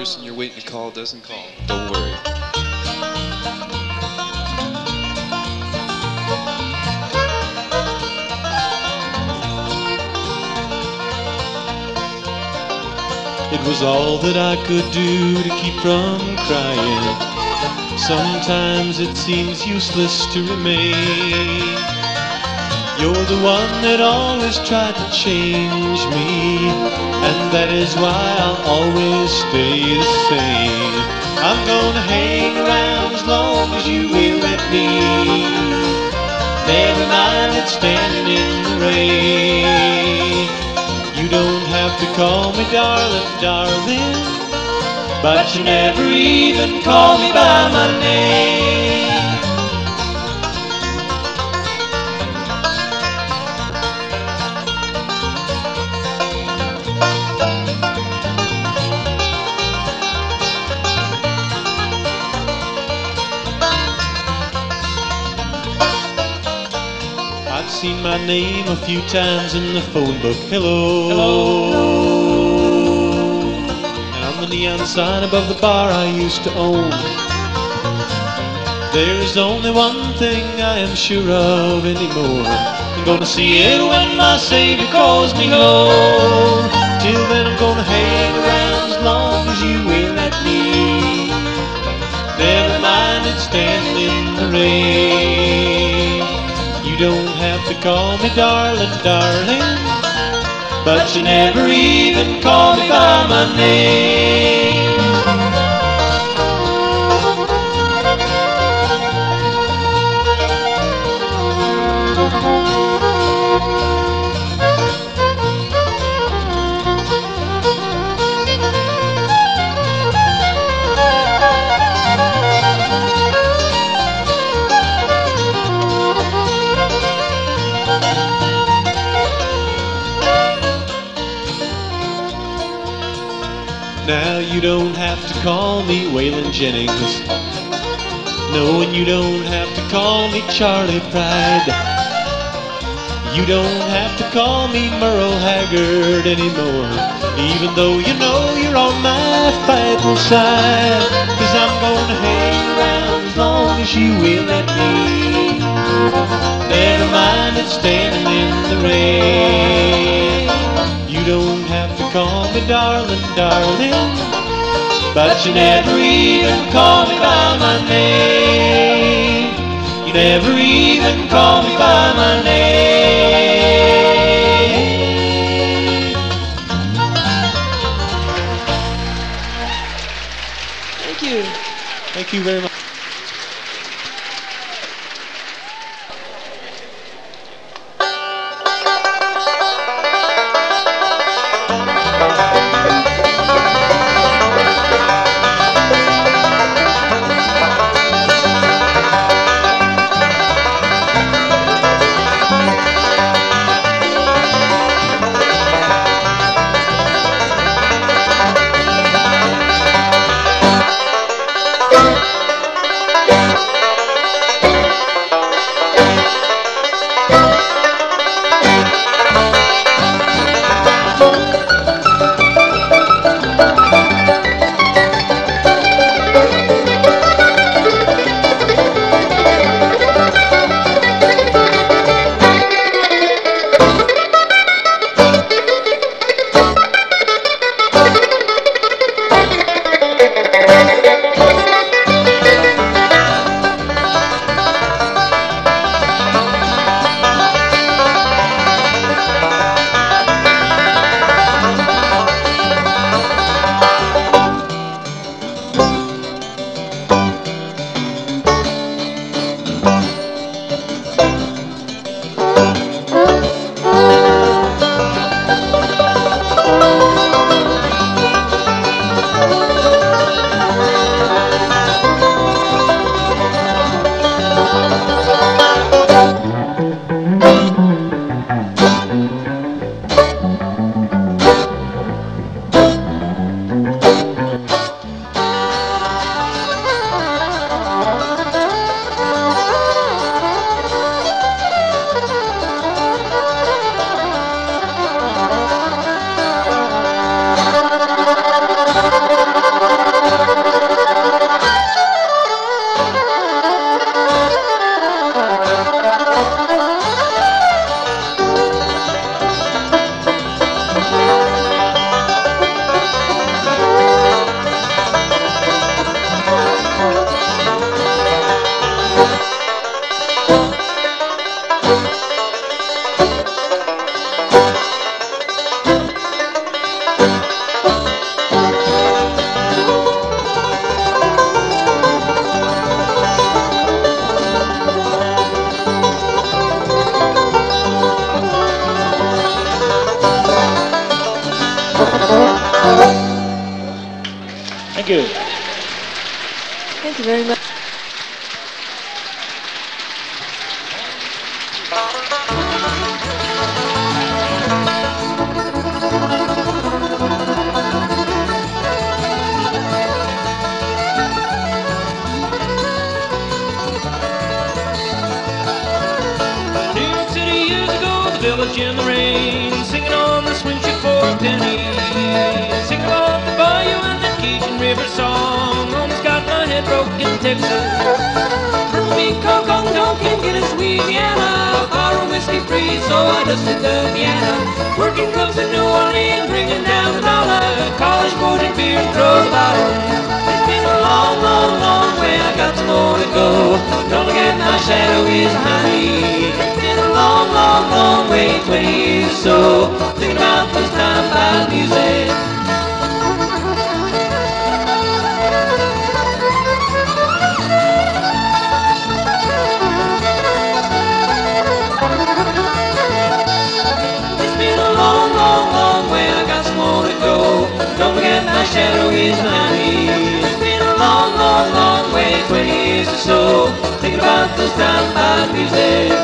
person you're waiting to call doesn't call, don't worry. It was all that I could do to keep from crying. Sometimes it seems useless to remain. You're the one that always tried to change me, and that is why I'll always stay the same. I'm gonna hang around as long as you will let me. Never mind it standing in the rain. You don't have to call me darling, darling, but you never even call me by my name. I've seen my name a few times in the phone book. Hello, hello. And on the neon sign above the bar I used to own. There's only one thing I am sure of anymore. I'm gonna see it when my Savior calls me home. Till then I'm gonna hang around as long as you will let me. Never mind it standing in the rain. You don't have to call me darling, darling, but you never even call me by my name. Now you don't have to call me Waylon Jennings. No, and you don't have to call me Charlie Pride. You don't have to call me Merle Haggard anymore, even though you know you're on my fighting side. 'Cause I'm gonna hang around as long as you will let me. Never mind it standing in the rain. You don't have to call me darling, darling, but you never even call me by my name. You never even call me by my name. Thank you. Thank you very much. Thank you. Thank you very much. New York City years ago, the village in the rain, singing on the swing ship for a penny, singing about the bayou and the Cajun River song. Almost got my head broke in Texas. Purple bean, Kong Kong, Tonkin, Guinness, Louisiana, borrow whiskey free, so I dusted the piano. Working clubs in New Orleans, bringing down the dollar, college boys and beer and throw the bottle. It's been a long, long, long way, I got some more to go. Don't forget my shadow is behind me. It's been a long, long, long way, 20 years or so, thinking about this time by music. It's been a long, long, long way, I got some more to go. Don't forget my shadow is behind me. It's been a long, long, long way, 20 years or so, thinking about those times by music.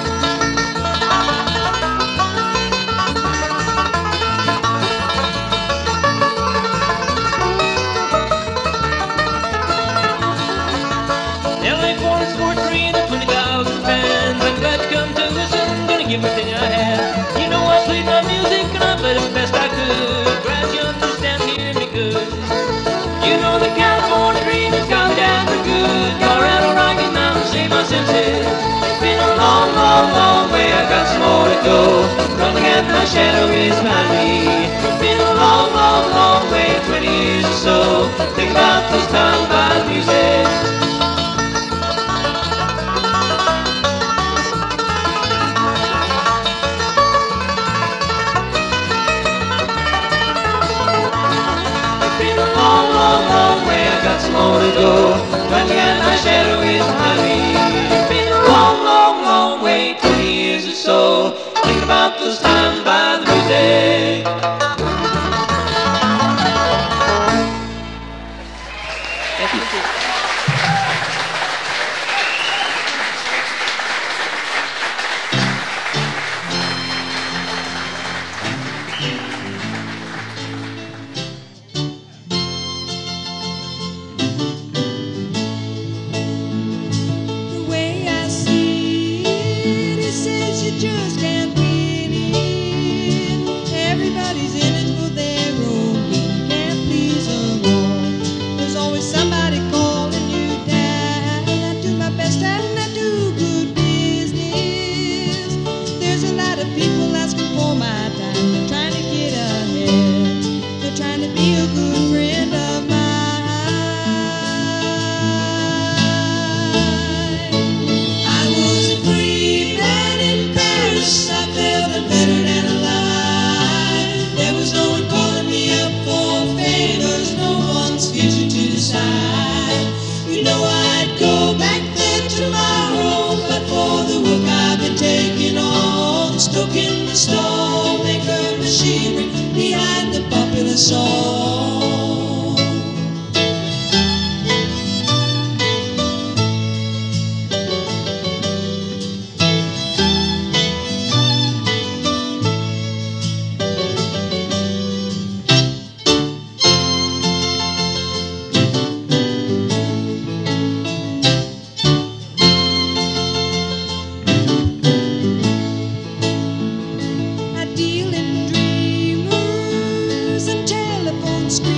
LA Ford Sport 3 and 20,000 fans. I'm glad to come to listen, gonna give everything I have. You know I played my music and I played it the best I could. Glad you understand, hear me good. You know the California dream has got me down for good. Colorado, Rocky Mountain, save my senses. It's been a long, long, long way, I got some more to go. Don't forget my shadow is behind me. It's been a long, long, long way, 20 years or so, think about those times by music. Long, long, long way, I got some more to go. Don't forget my shadow is behind me. It's been a long, long, long way, 20 years or so, thinking about those times by the music. Thank you. The way I see it, it says you just can't win it. Everybody's in it for their own gain, can't please them all. There's always somebody calling you down. I do my best and I do good business. There's a lot of people asking for my time. They're trying to get ahead. They're trying to be a good friend of mine. I was a free man in Paris. I felt unfettered and alive. There was no one calling me up for favors, no one's future to decide. You know I'd go back there tomorrow, but for the work I've been taking on, stoking the storm, maker machinery behind the popular song. I deal in dreamers and telephone screens.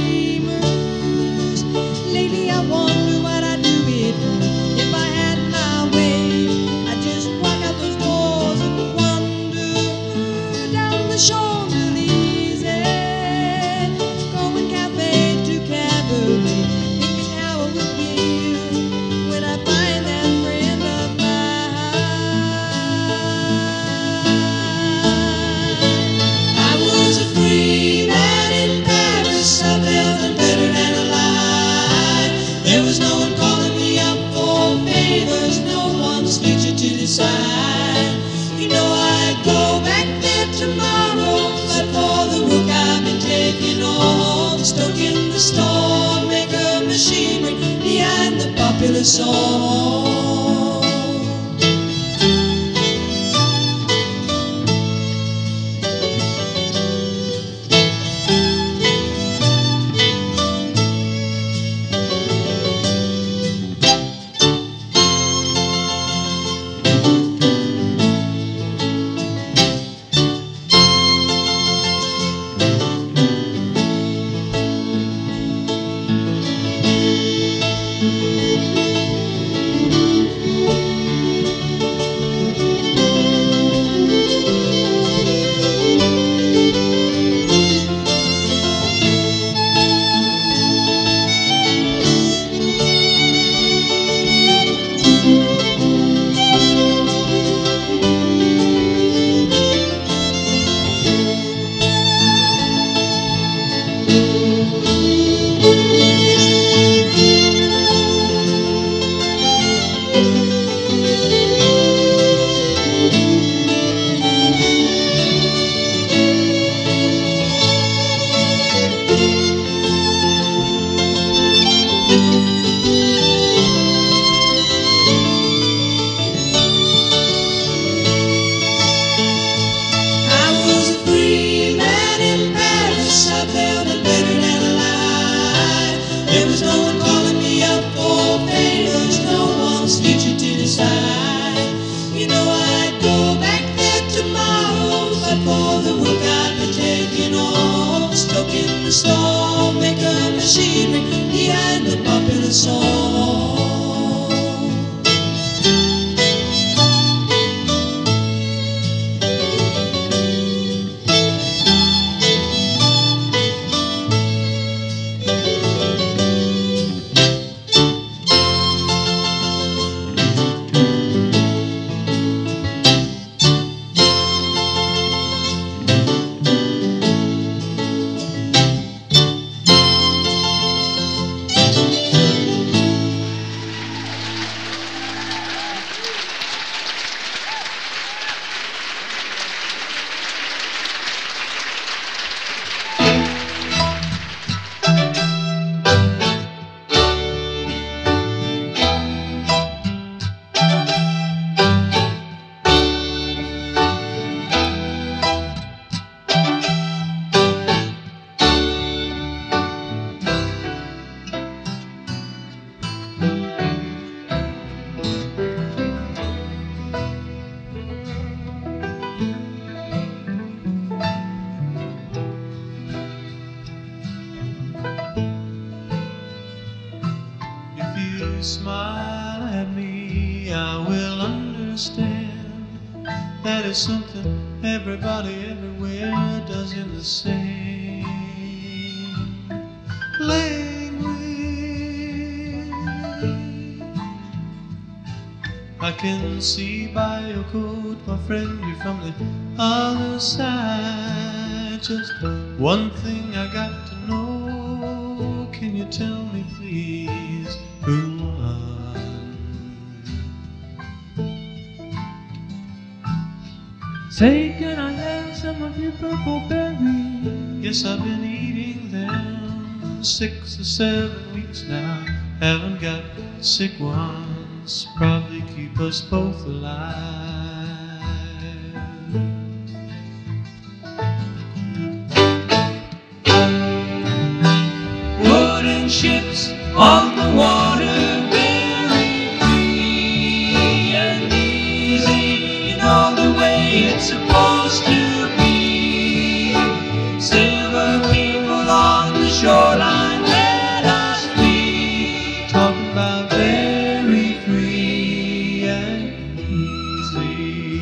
popular song. Behind the popular song. Smile at me, I will understand. That is something everybody everywhere does in the same language. I can see by your coat, my friend, you're from the other side. Just one thing I got to know, can you tell me please who won? Say, can I have some of your purple berries? Yes, I've been eating them 6 or 7 weeks now. Haven't got sick ones, probably keep us both alive. Wooden ships on the water, very free and easy, in all the way it's supposed to be. Silver people on the shoreline, let us be. Talking about very free and easy.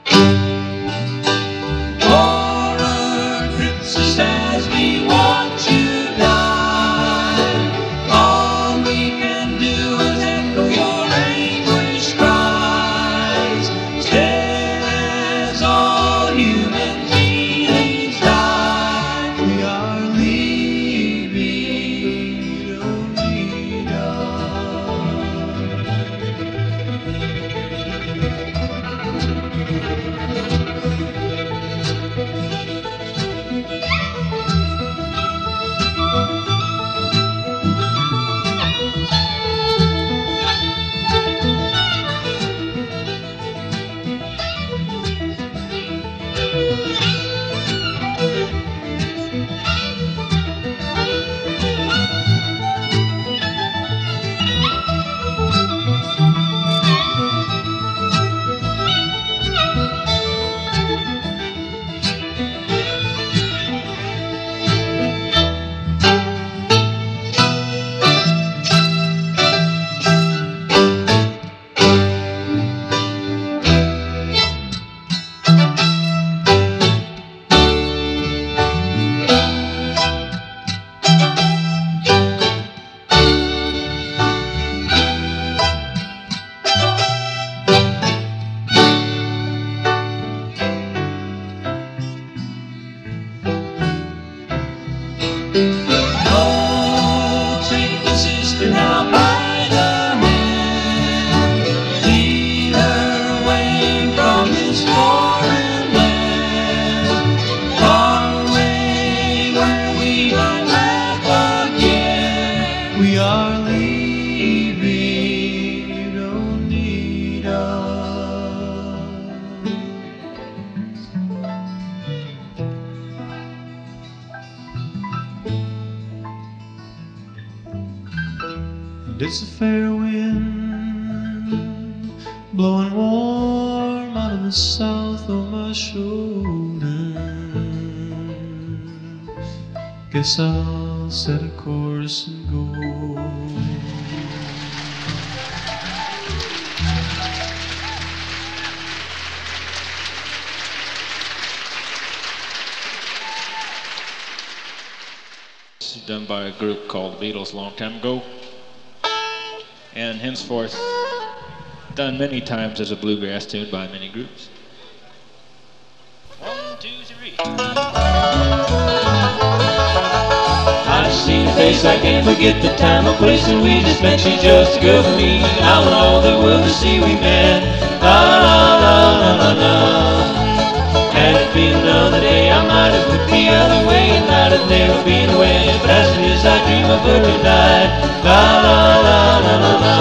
Forward, princess, as we watch Oh, take the sister now by the hand, lead her away from this foreign land, far away where we might laugh again. We are leaving, you don't need us. And it's a fair wind blowing warm out of the south on my shoulder. Guess I'll set a course and go. This is done by a group called the Beatles a long time ago, and henceforth done many times as a bluegrass tune by many groups. 1, 2, 3. I seen a face, I can't forget the time or place when we just met. She's just a girl for me. I want all the world to see we met. La la la la la la. Had it been another day, I might have looked the other way and might have never been away. But as it is, I dream of her tonight. La la la la la la.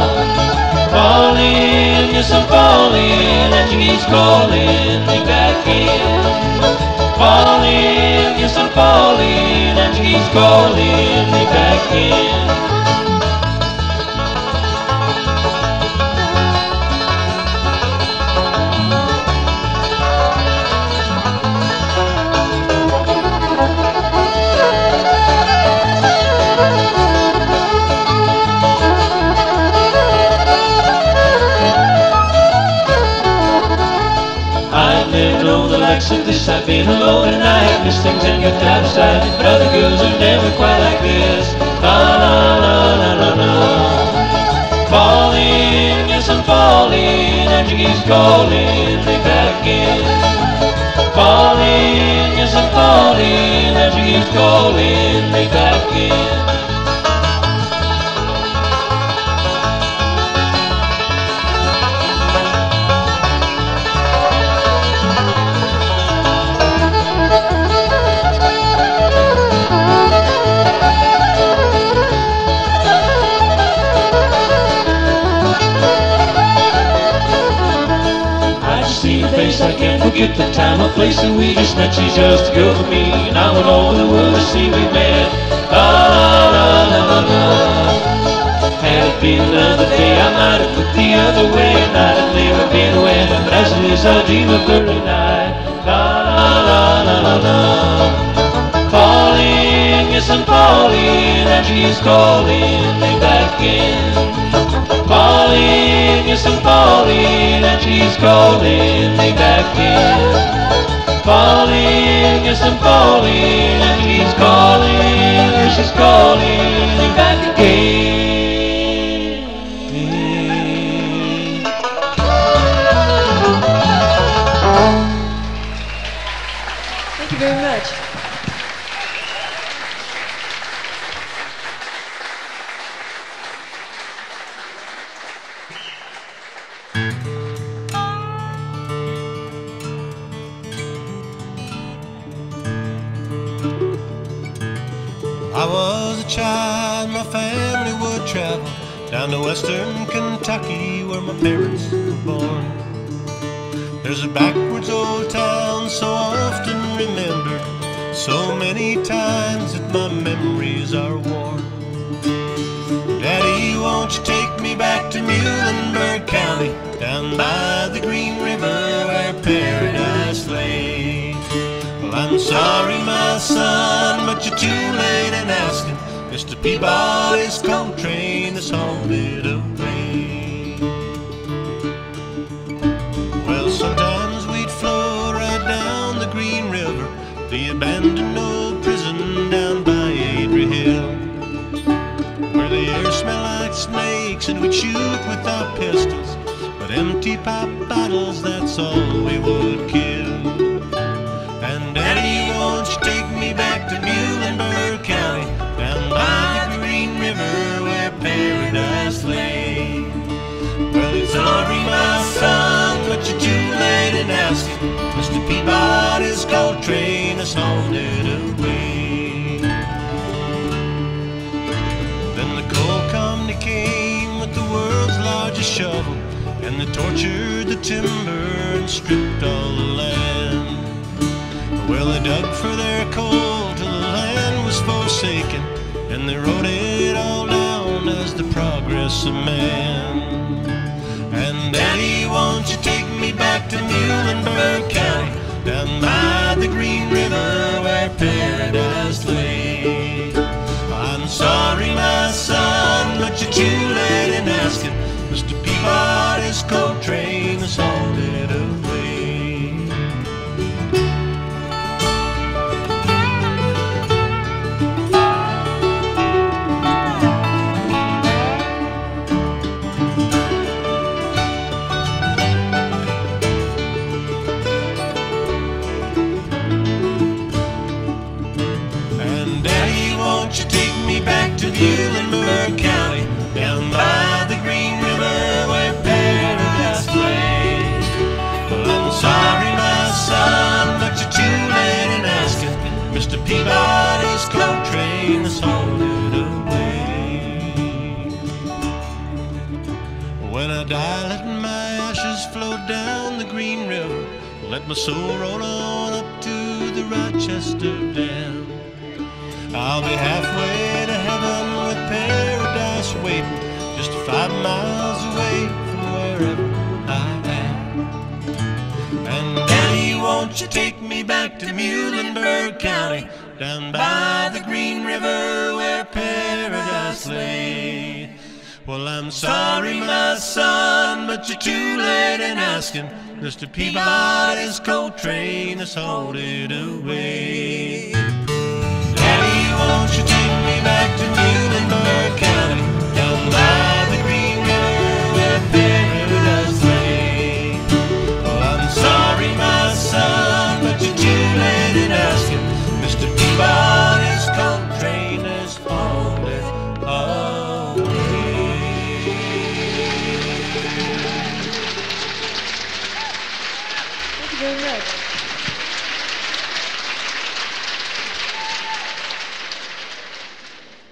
Falling, yes I'm falling, and she keeps calling me back in. Falling, yes I'm falling, and she keeps calling me back in. I've never known the likes of this. I've been alone and I have missed things and got out of sight. But other girls are never quite like this. La la la la la la. Falling, yes I'm falling, and she keeps calling me back in. Falling, yes I'm falling, and she keeps calling me back in. I can't forget the time or place that we just met. She's just a girl for me, and I want all the world to see we met. La la la la la. Had it been another day, I might have looked the other way, and I'd have never been away. But as it is, I dream of her tonight. La la la la la la. Falling, yes I'm falling, and she's calling me back in. Falling, yes I'm falling, and she's calling me back in. Falling, yes I'm falling, and she's calling me back again. Thank you very much. I was a child, my family would travel down to western Kentucky where my parents were born. There's a backwards old town so often remembered, so many times that my memories are worn. Daddy, won't you take me back to Muhlenberg County, down by the Green River where paradise lay? Well, I'm sorry, my son, but you're too late in asking. Mr. Peabody's coal train is hauled away. Well, sometimes we'd float right down the Green River, the abandoned old prison down by Adrie Hill, where the air smelled like snakes and we'd shoot with our pistols, but empty pop bottles, that's all we would kill. And Daddy, won't you take me back to Muhlenberg Coltrane has hauled it away. Then the coal company came with the world's largest shovel, and they tortured the timber and stripped all the land. Well, they dug for their coal till the land was forsaken, and they wrote it all down as the progress of man. And Daddy, won't you take me back to Muhlenberg County, down by the Green River where paradise lay? I'm sorry, my son, but you're too late in asking. Mr. Peabody's coal train has hauled it away. Back to Muhlenberg County, down by the Green River where paradise lay. Well, I'm sorry, my son, but you're too late in asking. Mr. Peabody's coal train has hauled it away. When I die, let my ashes flow down the Green River. Let my soul roll on up to the Rochester Dam. I'll be halfway to heaven with paradise waiting, just 5 miles away from wherever I am. And Daddy, won't you take me back to Muhlenberg County, down by the Green River where paradise lay? Well, I'm sorry, my son, but you're too late in asking. Mr. Peabody's coal train has hauled it away.